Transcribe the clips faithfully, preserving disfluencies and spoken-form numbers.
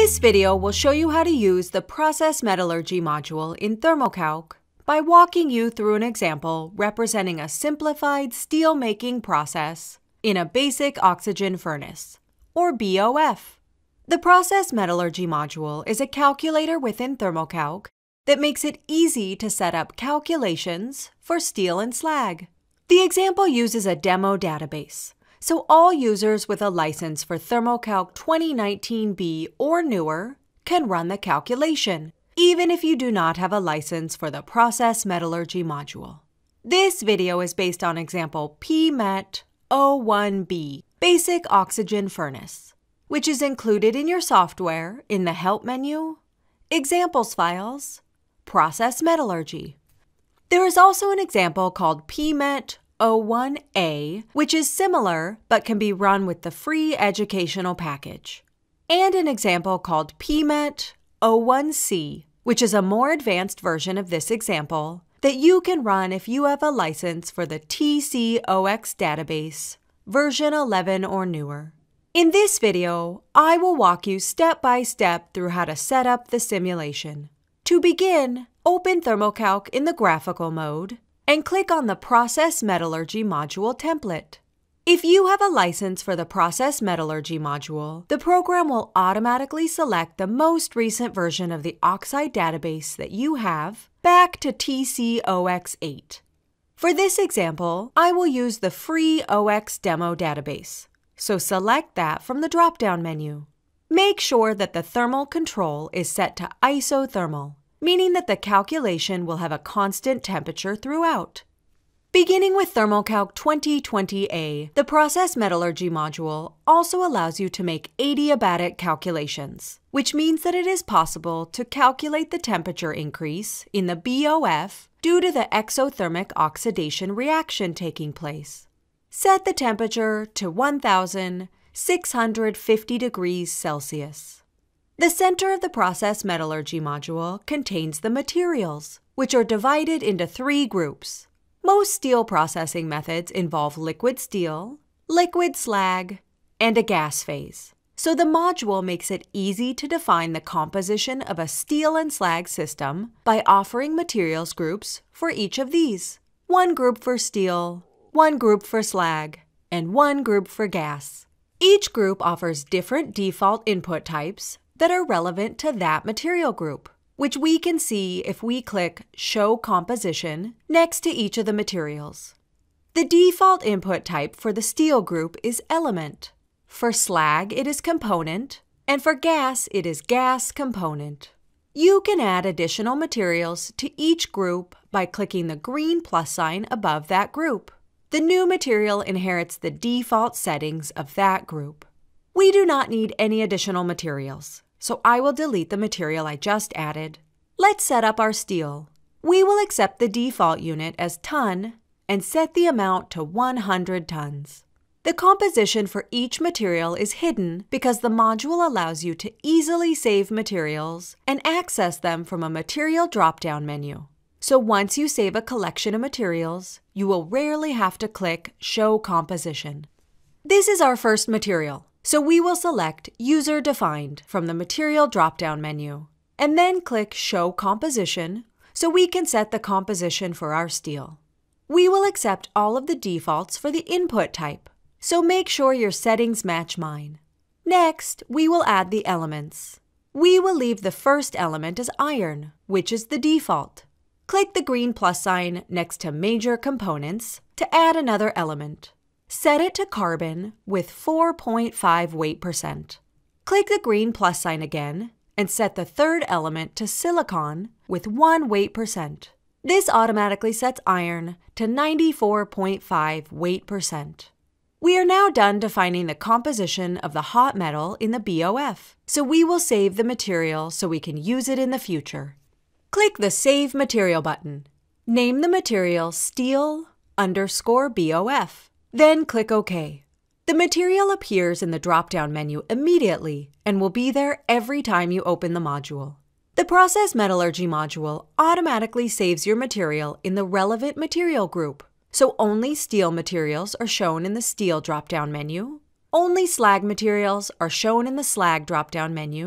This video will show you how to use the Process Metallurgy module in Thermo-Calc by walking you through an example representing a simplified steel-making process in a basic oxygen furnace, or B O F. The Process Metallurgy module is a calculator within Thermo-Calc that makes it easy to set up calculations for steel and slag. The example uses a demo database, so all users with a license for Thermo-Calc twenty nineteen B or newer can run the calculation, even if you do not have a license for the Process Metallurgy module. This video is based on example P M E T zero one B, Basic Oxygen Furnace, which is included in your software in the Help menu, Examples Files, Process Metallurgy. There is also an example called P M E T zero one A, which is similar but can be run with the free educational package, and an example called P M E T zero one C, which is a more advanced version of this example that you can run if you have a license for the T C O X database, version eleven or newer. In this video, I will walk you step by step through how to set up the simulation. To begin, open Thermo-Calc in the graphical mode and click on the Process Metallurgy Module template. If you have a license for the Process Metallurgy Module, the program will automatically select the most recent version of the oxide database that you have back to T C O X eight. For this example, I will use the free O X demo database, so select that from the drop-down menu. Make sure that the thermal control is set to isothermal, meaning that the calculation will have a constant temperature throughout. Beginning with Thermo-Calc twenty twenty A, the Process Metallurgy module also allows you to make adiabatic calculations, which means that it is possible to calculate the temperature increase in the B O F due to the exothermic oxidation reaction taking place. Set the temperature to one thousand six hundred fifty degrees Celsius. The center of the Process Metallurgy module contains the materials, which are divided into three groups. Most steel processing methods involve liquid steel, liquid slag, and a gas phase, so the module makes it easy to define the composition of a steel and slag system by offering materials groups for each of these. One group for steel, one group for slag, and one group for gas. Each group offers different default input types that are relevant to that material group, which we can see if we click Show Composition next to each of the materials. The default input type for the steel group is element. For slag, it is component, and for gas, it is gas component. You can add additional materials to each group by clicking the green plus sign above that group. The new material inherits the default settings of that group. We do not need any additional materials, so I will delete the material I just added. Let's set up our steel. We will accept the default unit as ton and set the amount to one hundred tons. The composition for each material is hidden because the module allows you to easily save materials and access them from a material drop-down menu. So once you save a collection of materials, you will rarely have to click Show Composition. This is our first material, so we will select User Defined from the Material drop-down menu, and then click Show Composition so we can set the composition for our steel. We will accept all of the defaults for the input type, so make sure your settings match mine. Next, we will add the elements. We will leave the first element as iron, which is the default. Click the green plus sign next to Major Components to add another element. Set it to carbon with four point five weight percent. Click the green plus sign again and set the third element to silicon with one weight percent. This automatically sets iron to ninety-four point five weight percent. We are now done defining the composition of the hot metal in the B O F, so we will save the material so we can use it in the future. Click the Save Material button. Name the material Steel underscore B O F. Then click OK. The material appears in the drop-down menu immediately and will be there every time you open the module. The Process Metallurgy module automatically saves your material in the relevant material group, so only steel materials are shown in the Steel drop-down menu, only slag materials are shown in the Slag drop-down menu,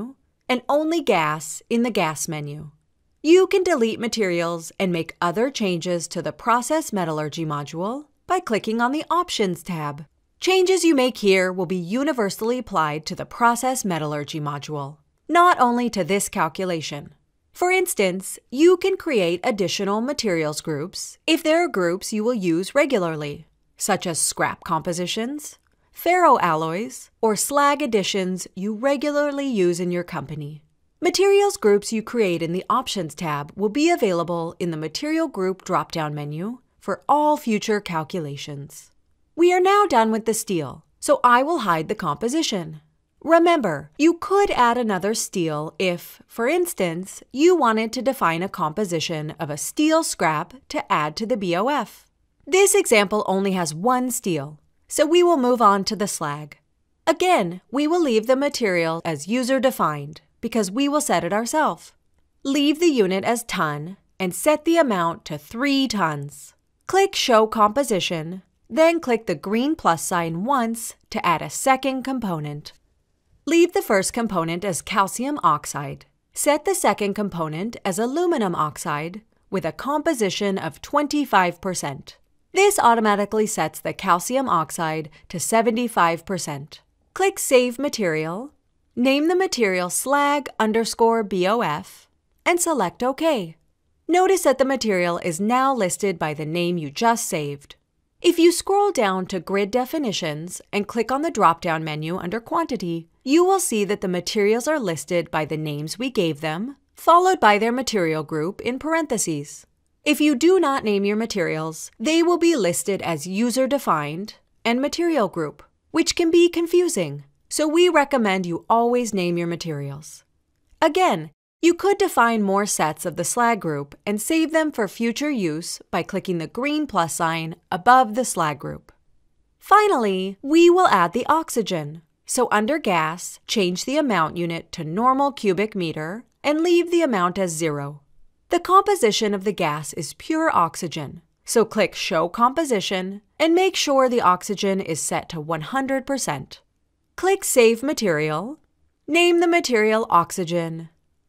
and only gas in the gas menu. You can delete materials and make other changes to the Process Metallurgy module by clicking on the Options tab. Changes you make here will be universally applied to the Process Metallurgy module, not only to this calculation. For instance, you can create additional materials groups if there are groups you will use regularly, such as scrap compositions, ferroalloys, or slag additions you regularly use in your company. Materials groups you create in the Options tab will be available in the Material Group drop-down menu for all future calculations. We are now done with the steel, so I will hide the composition. Remember, you could add another steel if, for instance, you wanted to define a composition of a steel scrap to add to the B O F. This example only has one steel, so we will move on to the slag. Again, we will leave the material as user-defined because we will set it ourselves. Leave the unit as ton and set the amount to three tons. Click Show Composition, then click the green plus sign once to add a second component. Leave the first component as calcium oxide. Set the second component as aluminum oxide with a composition of twenty-five percent. This automatically sets the calcium oxide to seventy-five percent. Click Save Material, name the material slag underscore B O F, and select OK. Notice that the material is now listed by the name you just saved. If you scroll down to Grid Definitions and click on the drop-down menu under Quantity, you will see that the materials are listed by the names we gave them, followed by their material group in parentheses. If you do not name your materials, they will be listed as user-defined and material group, which can be confusing, so we recommend you always name your materials. Again, you could define more sets of the slag group and save them for future use by clicking the green plus sign above the slag group. Finally, we will add the oxygen. So under gas, change the amount unit to normal cubic meter and leave the amount as zero. The composition of the gas is pure oxygen, so click Show Composition and make sure the oxygen is set to one hundred percent. Click Save Material, name the material Oxygen,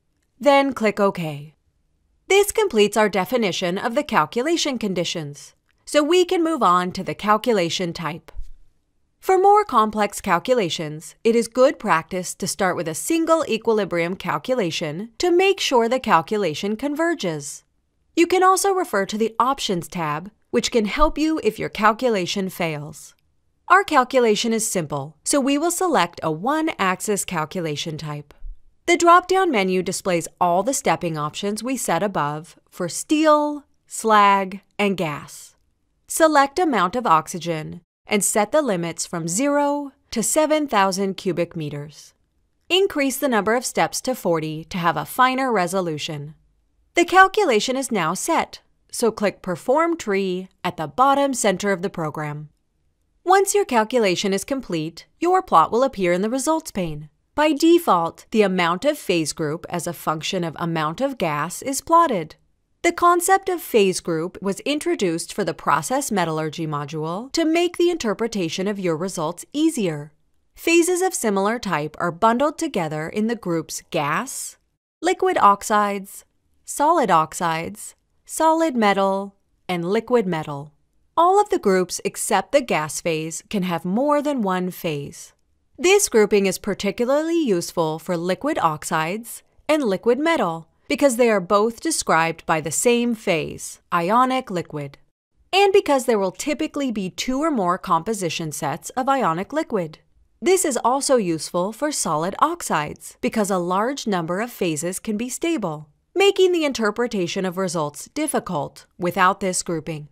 then click OK. This completes our definition of the calculation conditions, so we can move on to the calculation type. For more complex calculations, it is good practice to start with a single equilibrium calculation to make sure the calculation converges. You can also refer to the Options tab, which can help you if your calculation fails. Our calculation is simple, so we will select a one-axis calculation type. The drop-down menu displays all the stepping options we set above for steel, slag, and gas. Select amount of oxygen and set the limits from zero to seven thousand cubic meters. Increase the number of steps to forty to have a finer resolution. The calculation is now set, so click Perform Tree at the bottom center of the program. Once your calculation is complete, your plot will appear in the results pane. By default, the amount of phase group as a function of amount of gas is plotted. The concept of phase group was introduced for the Process Metallurgy module to make the interpretation of your results easier. Phases of similar type are bundled together in the groups gas, liquid oxides, solid oxides, solid metal, and liquid metal. All of the groups except the gas phase can have more than one phase. This grouping is particularly useful for liquid oxides and liquid metal because they are both described by the same phase, ionic liquid, and because there will typically be two or more composition sets of ionic liquid. This is also useful for solid oxides because a large number of phases can be stable, making the interpretation of results difficult without this grouping.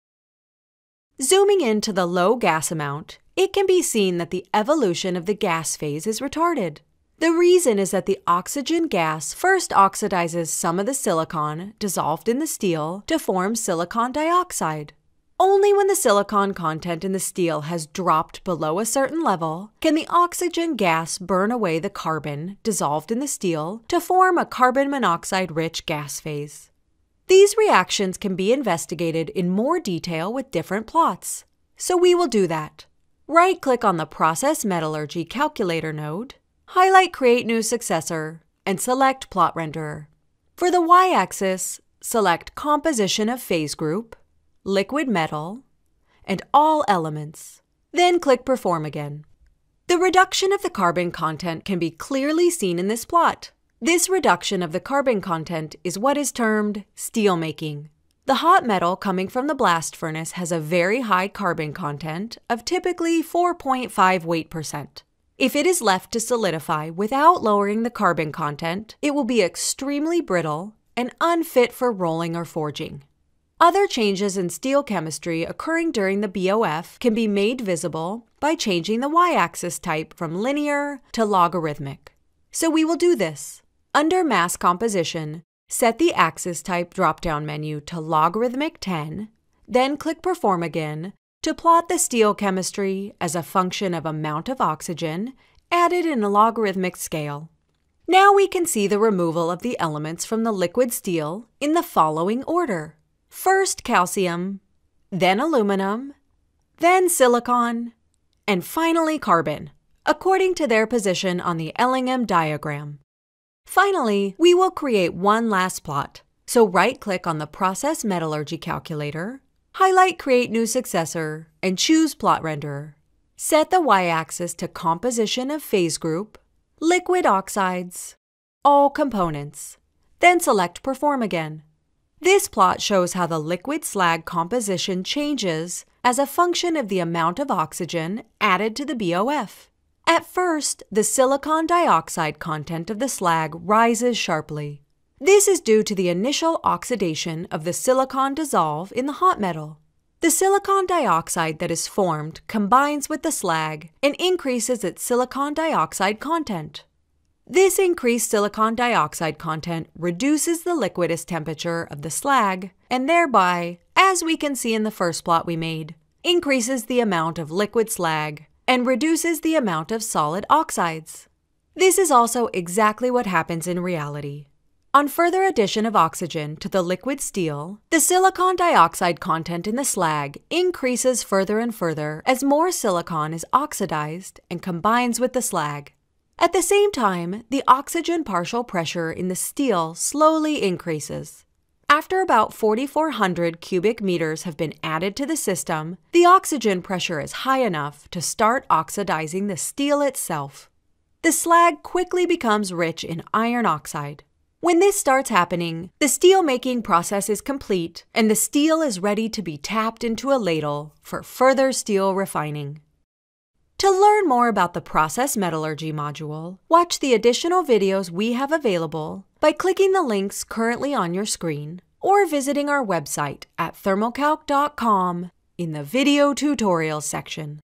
Zooming into the low gas amount, it can be seen that the evolution of the gas phase is retarded. The reason is that the oxygen gas first oxidizes some of the silicon dissolved in the steel to form silicon dioxide. Only when the silicon content in the steel has dropped below a certain level can the oxygen gas burn away the carbon dissolved in the steel to form a carbon monoxide-rich gas phase. These reactions can be investigated in more detail with different plots, so we will do that. Right-click on the Process Metallurgy Calculator node, highlight Create New Successor, and select Plot Renderer. For the y-axis, select Composition of Phase Group, Liquid Metal, and All Elements. Then click Perform again. The reduction of the carbon content can be clearly seen in this plot. This reduction of the carbon content is what is termed steel making. The hot metal coming from the blast furnace has a very high carbon content of typically four point five weight percent. If it is left to solidify without lowering the carbon content, it will be extremely brittle and unfit for rolling or forging. Other changes in steel chemistry occurring during the B O F can be made visible by changing the y-axis type from linear to logarithmic. So we will do this. Under Mass Composition, set the Axis Type drop-down menu to Logarithmic ten, then click Perform again to plot the steel chemistry as a function of amount of oxygen added in a logarithmic scale. Now we can see the removal of the elements from the liquid steel in the following order. First calcium, then aluminum, then silicon, and finally carbon, according to their position on the Ellingham diagram. Finally, we will create one last plot, so right-click on the Process Metallurgy calculator, highlight Create New Successor, and choose Plot Renderer. Set the y-axis to Composition of Phase Group, Liquid Oxides, All Components, then select Perform again. This plot shows how the liquid slag composition changes as a function of the amount of oxygen added to the B O F. At first, the silicon dioxide content of the slag rises sharply. This is due to the initial oxidation of the silicon dissolve in the hot metal. The silicon dioxide that is formed combines with the slag and increases its silicon dioxide content. This increased silicon dioxide content reduces the liquidus temperature of the slag and thereby, as we can see in the first plot we made, increases the amount of liquid slag and reduces the amount of solid oxides. This is also exactly what happens in reality. On further addition of oxygen to the liquid steel, the silicon dioxide content in the slag increases further and further as more silicon is oxidized and combines with the slag. At the same time, the oxygen partial pressure in the steel slowly increases. After about forty-four hundred cubic meters have been added to the system, the oxygen pressure is high enough to start oxidizing the steel itself. The slag quickly becomes rich in iron oxide. When this starts happening, the steel-making process is complete and the steel is ready to be tapped into a ladle for further steel refining. To learn more about the Process Metallurgy Module, watch the additional videos we have available by clicking the links currently on your screen or visiting our website at thermo calc dot com in the Video Tutorials section.